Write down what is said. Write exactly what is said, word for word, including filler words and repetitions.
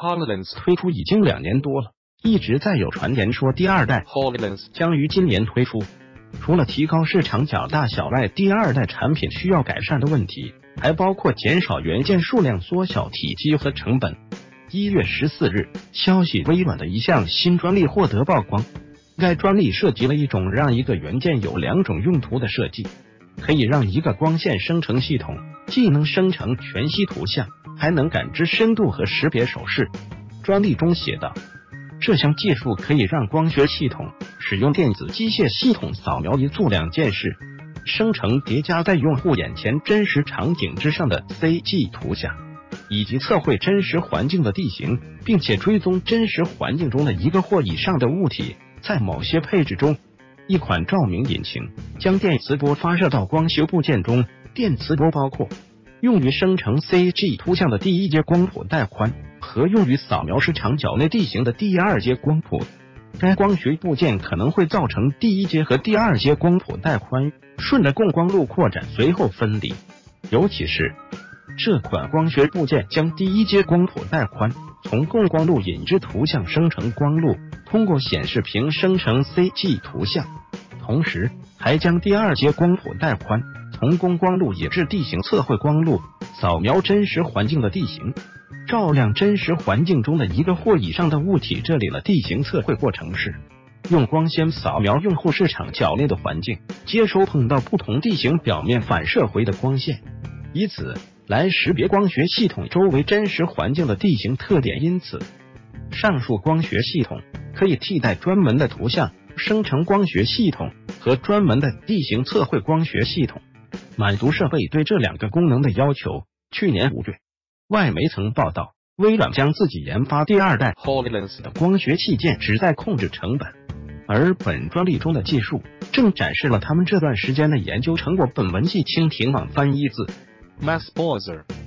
HoloLens 推出已经两年多了，一直在有传言说第二代 HoloLens 将于今年推出。除了提高市场角大小外，第二代产品需要改善的问题还包括减少元件数量、缩小体积和成本。一月十四日，消息，微软的一项新专利获得曝光。该专利涉及了一种让一个元件有两种用途的设计，可以让一个光线生成系统既能生成全息图像，还能感知深度和识别手势。专利中写道，这项技术可以让光学系统使用电子机械系统扫描一组两件事，生成叠加在用户眼前真实场景之上的 C G 图像，以及测绘真实环境的地形，并且追踪真实环境中的一个或以上的物体。在某些配置中，一款照明引擎将电磁波发射到光学部件中，电磁波包括用于生成 C G 图像的第一阶光谱带宽和用于扫描市场角内地形的第二阶光谱。该光学部件可能会造成第一阶和第二阶光谱带宽顺着供光路扩展，随后分离。尤其是这款光学部件将第一阶光谱带宽从供光路引至图像生成光路，通过显示屏生成 C G 图像，同时还将第二阶光谱带宽从供光路引至地形测绘光路，扫描真实环境的地形，照亮真实环境中的一个或以上的物体。这里的地形测绘过程是用光纤扫描用户市场角内的环境，接收碰到不同地形表面反射回的光线，以此来识别光学系统周围真实环境的地形特点。因此，上述光学系统可以替代专门的图像生成光学系统和专门的地形测绘光学系统，满足设备对这两个功能的要求。去年五月，外媒曾报道，微软将自己研发第二代 HoloLens 的光学器件，旨在控制成本。而本专利中的技术正展示了他们这段时间的研究成果。本文系蜻蜓网翻译自 Mass Browser。